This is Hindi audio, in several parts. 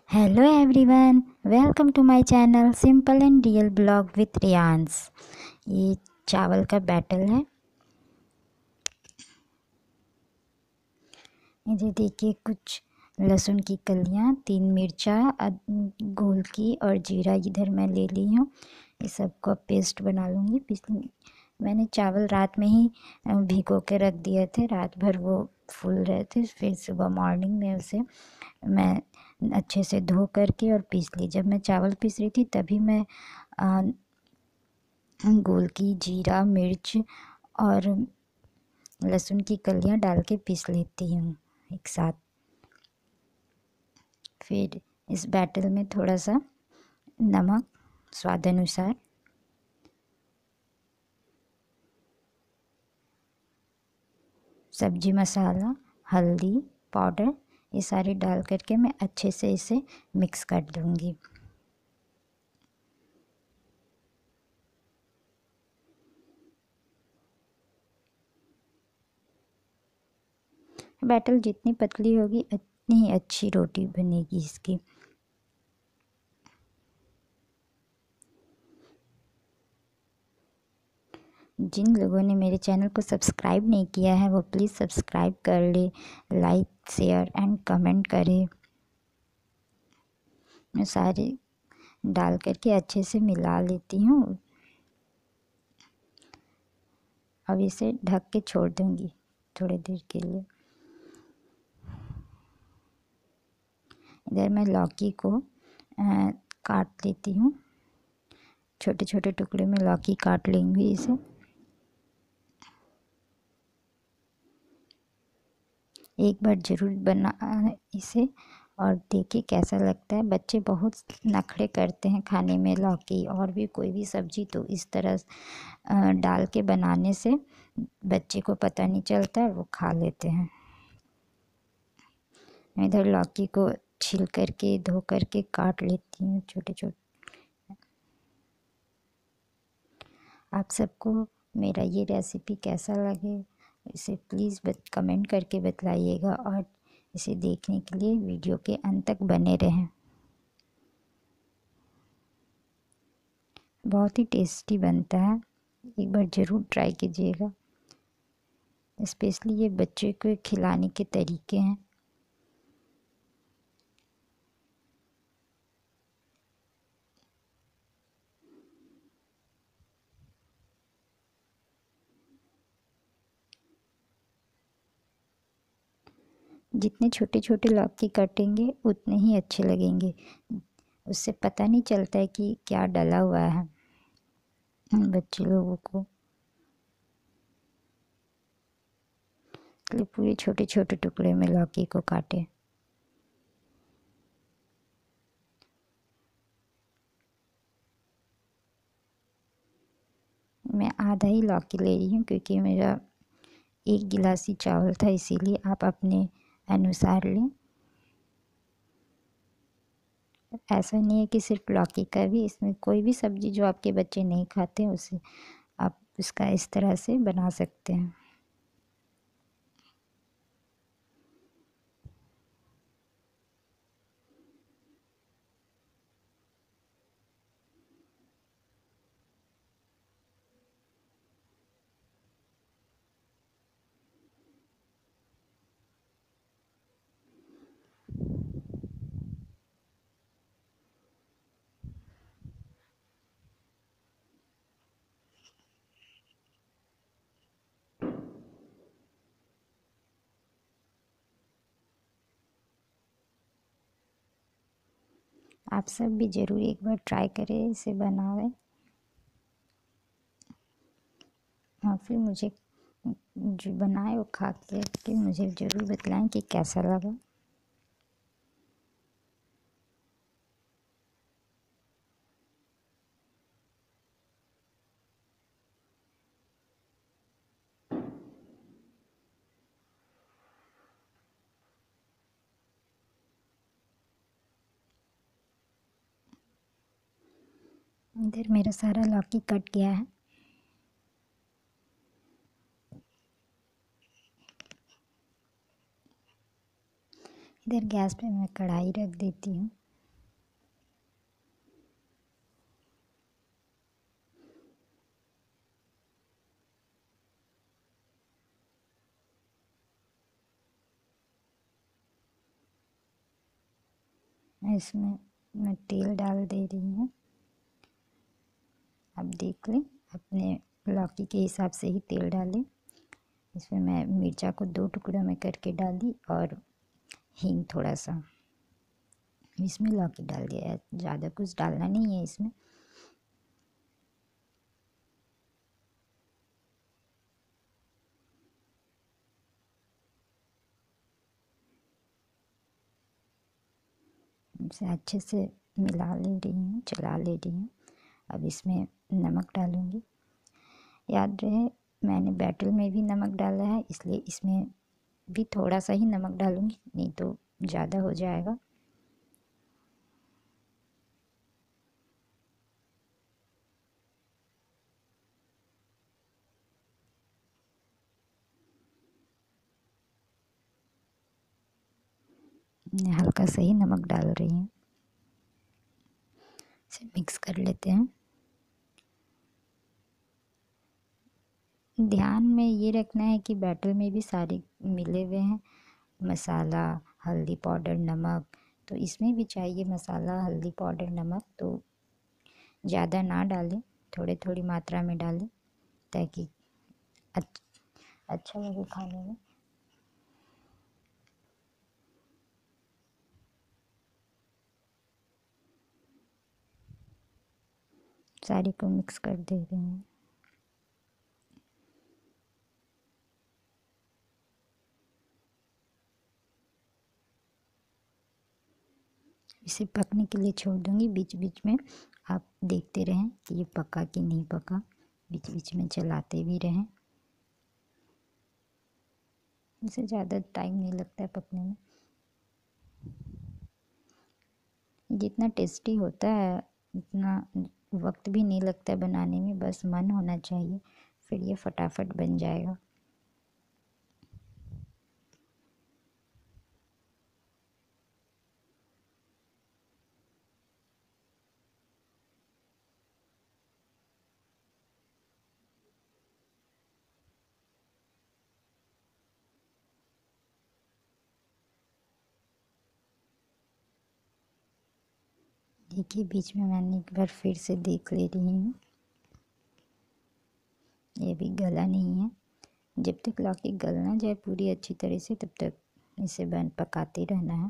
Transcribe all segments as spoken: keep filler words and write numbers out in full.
Hello everyone, welcome to my channel simple and real blog with Riyansh. ये चावल का बैटल है। इधर देखिए कुछ लहसुन की कलियां, तीन मिर्चा गोल की और जीरा इधर मैं ले ली हूँ। ये सबको पेस्ट बना लूँगी। पिछले मैंने चावल रात में ही भिगो के रख दिए थे, रात भर वो फूल रहे थे। फिर सुबह मॉर्निंग में उसे मैं अच्छे से धो करके और पीस ली। जब मैं चावल पीस रही थी तभी मैं आ, गोल की जीरा मिर्च और लहसुन की कलियां डाल के पीस लेती हूँ एक साथ। फिर इस बैटर में थोड़ा सा नमक स्वाद अनुसार, सब्जी मसाला, हल्दी पाउडर, ये सारे डाल करके मैं अच्छे से इसे मिक्स कर दूँगी। बैटर जितनी पतली होगी उतनी ही अच्छी रोटी बनेगी इसकी। जिन लोगों ने मेरे चैनल को सब्सक्राइब नहीं किया है वो प्लीज़ सब्सक्राइब कर ले, लाइक शेयर एंड कमेंट करें। मैं सारे डाल करके अच्छे से मिला लेती हूँ। अब इसे ढक के छोड़ दूँगी थोड़ी देर के लिए। इधर मैं लौकी को आ, काट लेती हूँ। छोटे छोटे टुकड़े में लौकी काट लेंगी इसे। एक बार ज़रूर बना इसे और देखिए कैसा लगता है। बच्चे बहुत नखरे करते हैं खाने में लौकी और भी कोई भी सब्ज़ी, तो इस तरह डाल के बनाने से बच्चे को पता नहीं चलता है, वो खा लेते हैं। मैं इधर लौकी को छील करके धो करके काट लेती हूँ छोटे छोटे। आप सबको मेरा ये रेसिपी कैसा लगे इसे प्लीज़ बत कमेंट करके बतलाइएगा और इसे देखने के लिए वीडियो के अंत तक बने रहें। बहुत ही टेस्टी बनता है, एक बार ज़रूर ट्राई कीजिएगा। स्पेशली ये बच्चे को खिलाने के तरीके हैं। जितने छोटे छोटे लौकी काटेंगे उतने ही अच्छे लगेंगे। उससे पता नहीं चलता है कि क्या डला हुआ है बच्चे लोगों को। इसलिए पूरे छोटे छोटे टुकड़े में लौकी को काटें। मैं आधा ही लौकी ले रही हूँ क्योंकि मेरा एक गिलास ही चावल था, इसीलिए आप अपने अनुसार लें। ऐसा नहीं है कि सिर्फ लौकी का भी, इसमें कोई भी सब्ज़ी जो आपके बच्चे नहीं खाते हैं उसे आप इसका इस तरह से बना सकते हैं। आप सब भी ज़रूर एक बार ट्राई करें, इसे बनाएं और फिर मुझे जो बनाए वो खा के मुझे ज़रूर बतलाएं कि कैसा लगा। इधर मेरा सारा लौकी कट गया है। इधर गैस पे मैं कढ़ाई रख देती हूँ। इसमें मैं तेल डाल दे रही हूँ। आप देख लें, अपने लौकी के हिसाब से ही तेल डालें। इसमें मैं मिर्चा को दो टुकड़ों में करके डाली और हींग थोड़ा सा। इसमें लौकी डाल दिया, ज़्यादा कुछ डालना नहीं है इसमें। इसे अच्छे से मिला ले रही हूँ, चला ले रही हूँ। अब इसमें नमक डालूँगी। याद रहे मैंने बैटर में भी नमक डाला है, इसलिए इसमें भी थोड़ा सा ही नमक डालूँगी, नहीं तो ज़्यादा हो जाएगा। मैं हल्का सा ही नमक डाल रही हूँ। इसे मिक्स कर लेते हैं। ध्यान में ये रखना है कि बैटर में भी सारे मिले हुए हैं, मसाला, हल्दी पाउडर, नमक। तो इसमें भी चाहिए मसाला, हल्दी पाउडर, नमक। तो ज़्यादा ना डालें, थोड़े थोड़ी मात्रा में डालें ताकि अच्छा लगे खाने में। सारे को मिक्स कर दे रही हूँ। इसे पकने के लिए छोड़ दूँगी। बीच बीच में आप देखते रहें कि ये पका कि नहीं पका, बीच बीच में चलाते भी रहें। इसे ज़्यादा टाइम नहीं लगता है पकने में। जितना टेस्टी होता है उतना वक्त भी नहीं लगता है बनाने में, बस मन होना चाहिए, फिर ये फटाफट बन जाएगा। देखिए बीच में मैंने एक बार फिर से देख ले रही हूँ, ये भी गला नहीं है। जब तक लौकी गल ना जाए पूरी अच्छी तरह से, तब तक इसे बन पकाते रहना है।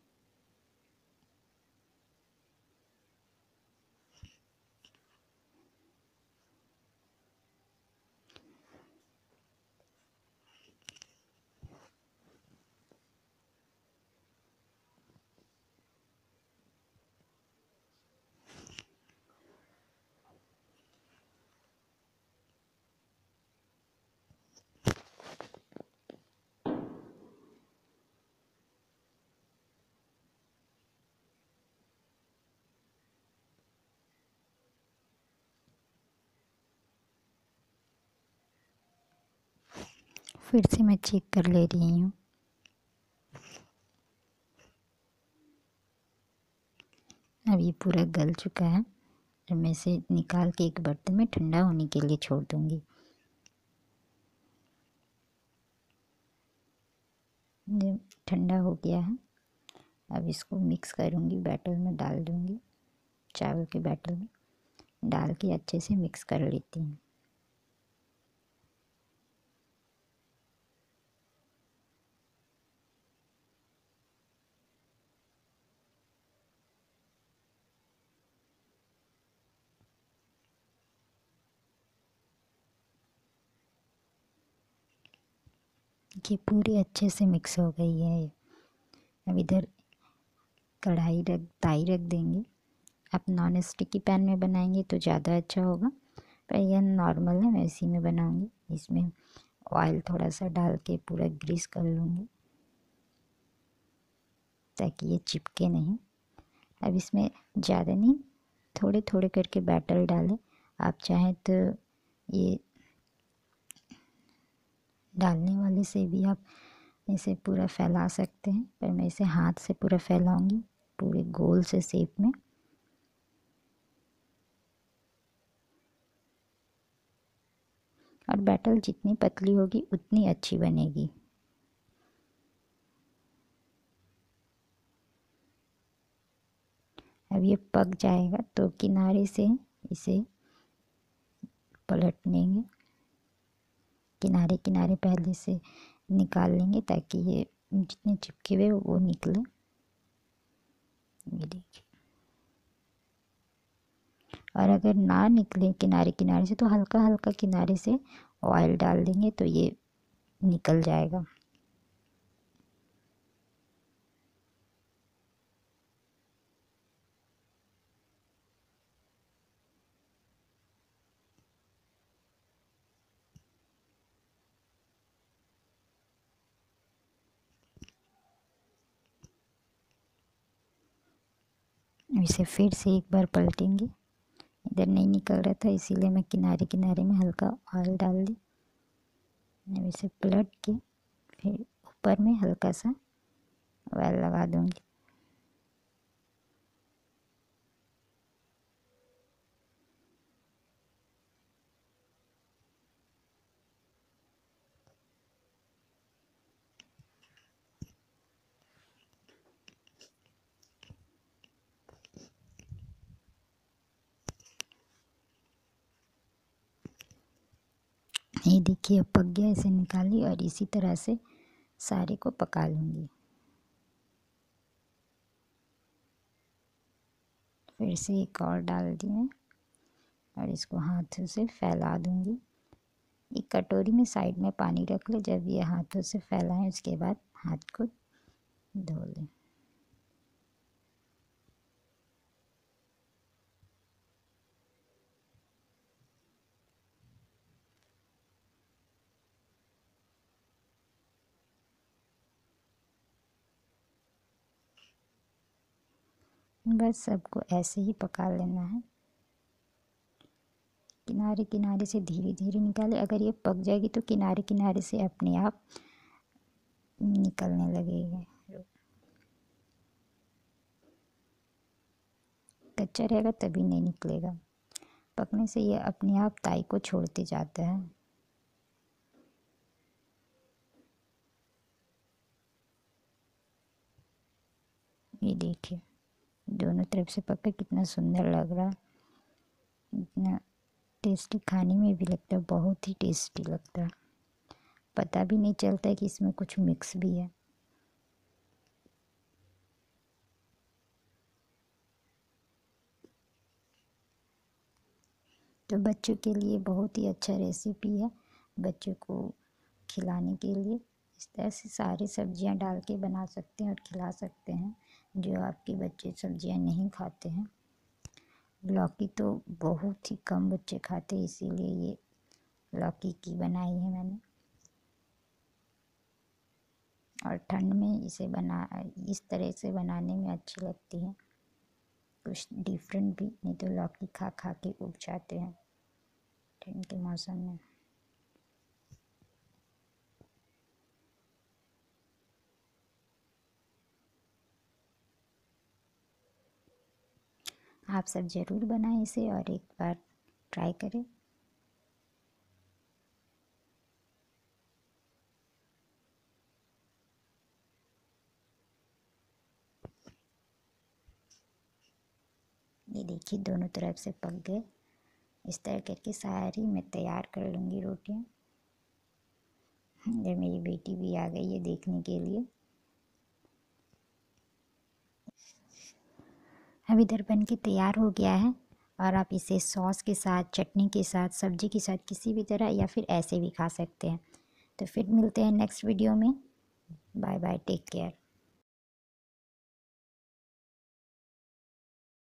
फिर से मैं चेक कर ले रही हूँ। अब ये पूरा गल चुका है। अब मैं इसे निकाल के एक बर्तन में ठंडा होने के लिए छोड़ दूँगी। जब ठंडा हो गया है, अब इसको मिक्स करूँगी, बैटर में डाल दूँगी। चावल के बैटर में डाल के अच्छे से मिक्स कर लेती हूँ। ये पूरी अच्छे से मिक्स हो गई है। अब इधर कढ़ाई रख ताई रख देंगे। आप नॉन स्टिकी पैन में बनाएंगे तो ज़्यादा अच्छा होगा, पर यह नॉर्मल है, मैं इसी में बनाऊंगी। इसमें ऑयल थोड़ा सा डाल के पूरा ग्रीस कर लूँगी ताकि ये चिपके नहीं। अब इसमें ज़्यादा नहीं, थोड़े थोड़े करके बैटर डालें। आप चाहें तो ये डालने वाले से भी आप इसे पूरा फैला सकते हैं, पर मैं इसे हाथ से पूरा फैलाऊंगी पूरे गोल से शेप में। और बैटर जितनी पतली होगी उतनी अच्छी बनेगी। अब ये पक जाएगा तो किनारे से इसे पलट लेंगे, किनारे किनारे पहले से निकाल लेंगे ताकि ये जितने चिपके हुए वो निकले। ये देखिए, और अगर ना निकले किनारे किनारे से तो हल्का हल्का किनारे से ऑयल डाल देंगे तो ये निकल जाएगा। इसे फिर से एक बार पलटेंगे, इधर नहीं निकल रहा था इसीलिए मैं किनारे किनारे में हल्का ऑयल डाल दी। अब इसे पलट के फिर ऊपर में हल्का सा ऑयल लगा दूंगी। ये देखिए अब पक गया, इसे निकाली और इसी तरह से सारे को पका लूँगी। फिर से एक और डाल दी मैं और इसको हाथों से फैला दूँगी। एक कटोरी में साइड में पानी रख ले, जब ये हाथों से फैलाएं उसके बाद हाथ को धो लें। बस सबको ऐसे ही पका लेना है, किनारे किनारे से धीरे धीरे निकाले। अगर ये पक जाएगी तो किनारे किनारे से अपने आप निकलने लगेगा, कच्चा रहेगा तभी नहीं निकलेगा। पकने से ये अपने आप ताई को छोड़ते जाता है। ये देखिए दोनों तरफ से पका, कितना सुंदर लग रहा है, इतना टेस्टी, खाने में भी लगता है, बहुत ही टेस्टी लगता है। पता भी नहीं चलता है कि इसमें कुछ मिक्स भी है। तो बच्चों के लिए बहुत ही अच्छा रेसिपी है, बच्चों को खिलाने के लिए इस तरह से सारी सब्जियां डाल के बना सकते हैं और खिला सकते हैं, जो आपके बच्चे सब्जियां नहीं खाते हैं। लौकी तो बहुत ही कम बच्चे खाते हैं, इसीलिए ये लौकी की बनाई है मैंने। और ठंड में इसे बना इस तरह से बनाने में अच्छी लगती है, कुछ डिफरेंट भी, नहीं तो लौकी खा खा के उब जाते हैं ठंड के मौसम में। आप सब ज़रूर बनाएं इसे और एक बार ट्राई करें। ये देखिए दोनों तरफ से पक गए। इस तरह करके सारी मैं तैयार कर लूँगी रोटियाँ। इधर मेरी बेटी भी आ गई है देखने के लिए। अब इधर बन के तैयार हो गया है और आप इसे सॉस के साथ, चटनी के साथ, सब्जी के साथ किसी भी तरह या फिर ऐसे भी खा सकते हैं। तो फिर मिलते हैं नेक्स्ट वीडियो में। Bye bye, take care.